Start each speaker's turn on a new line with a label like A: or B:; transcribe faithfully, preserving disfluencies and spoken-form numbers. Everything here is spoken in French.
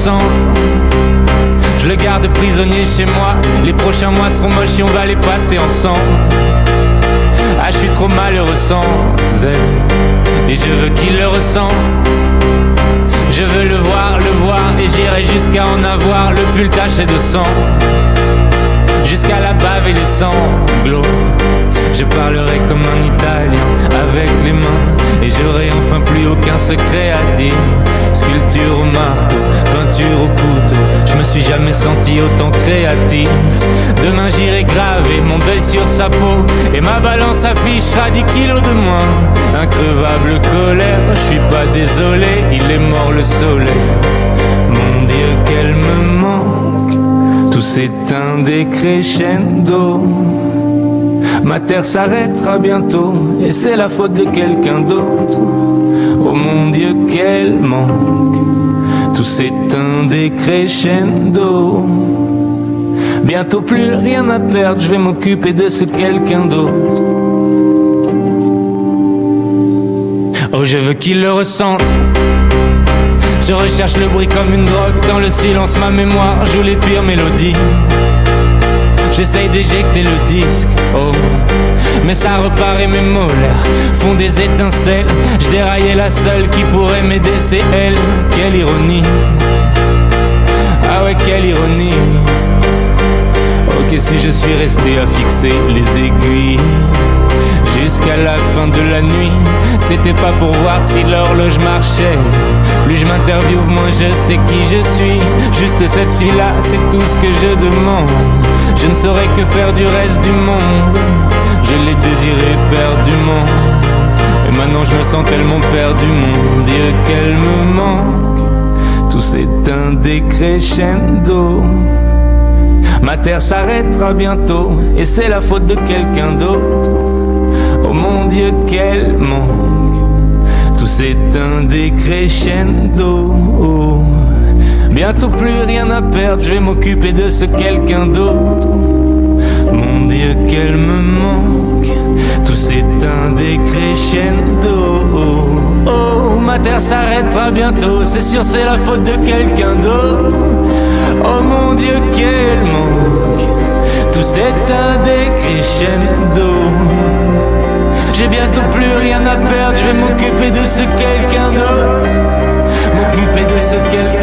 A: ressente. Je le garde prisonnier chez moi. Les prochains mois seront moches et on va les passer ensemble. Ah, je suis trop malheureux sans elle, et je veux qu'il le ressente. Je veux le voir, le voir, et j'irai jusqu'à en avoir le pull taché de sang, jusqu'à la bave et les sanglots. Je parlerai comme un Italien avec les mains, et j'aurai enfin plus aucun secret à dire. Sculpture au marteau, peinture au couteau, je me suis jamais senti autant créatif. Demain j'irai graver mon deuil sur sa peau, et ma balance affichera dix kilos de moins. Increvable colère, je suis pas désolé, il est mort le soleil. Mon Dieu qu'elle me manque, tout s'éteint des crescendo. Ma terre s'arrêtera bientôt, et c'est la faute de quelqu'un d'autre. Oh mon Dieu qu'elle manque, tout s'éteint des crescendo. Bientôt plus rien à perdre, je vais m'occuper de ce quelqu'un d'autre. Oh je veux qu'il le ressente. Je recherche le bruit comme une drogue, dans le silence ma mémoire joue les pires mélodies. J'essaye d'éjecter le disque, oh, mais ça repart et mes molaires font des étincelles. Je déraillais la seule qui pourrait m'aider, c'est elle. Quelle ironie, ah ouais quelle ironie. Ok si je suis resté à fixer les aiguilles jusqu'à la fin de la nuit, c'était pas pour voir si l'horloge marchait. Plus je m'interviewe, moins je sais qui je suis. Juste cette fille-là, c'est tout ce que je demande. Je ne saurais que faire du reste du monde. Je l'ai désiré perdument, et maintenant je me sens tellement perdu. Mon Dieu qu'elle me manque, tout s'éteint des crescendo. Ma terre s'arrêtera bientôt, et c'est la faute de quelqu'un d'autre. Oh mon Dieu qu'elle manque, tout s'éteint des crescendo. Oh. Bientôt plus rien à perdre, je vais m'occuper de ce quelqu'un d'autre. Mon Dieu qu'elle me manque, tout s'éteint des crescendo. Oh, oh, ma terre s'arrêtera bientôt, c'est sûr c'est la faute de quelqu'un d'autre. Oh mon Dieu qu'elle manque, tout s'éteint des crescendo. J'ai bientôt plus rien à perdre, je vais m'occuper de ce quelqu'un d'autre. M'occuper de ce quelqu'un d'autre.